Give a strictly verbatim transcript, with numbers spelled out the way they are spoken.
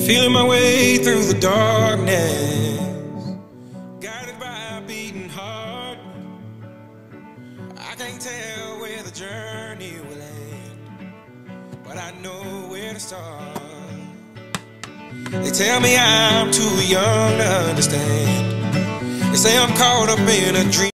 Feeling my way through the darkness, guided by a beating heart. I can't tell where the journey will end, but I know where to start. They tell me I'm too young to understand. They say I'm caught up in a dream.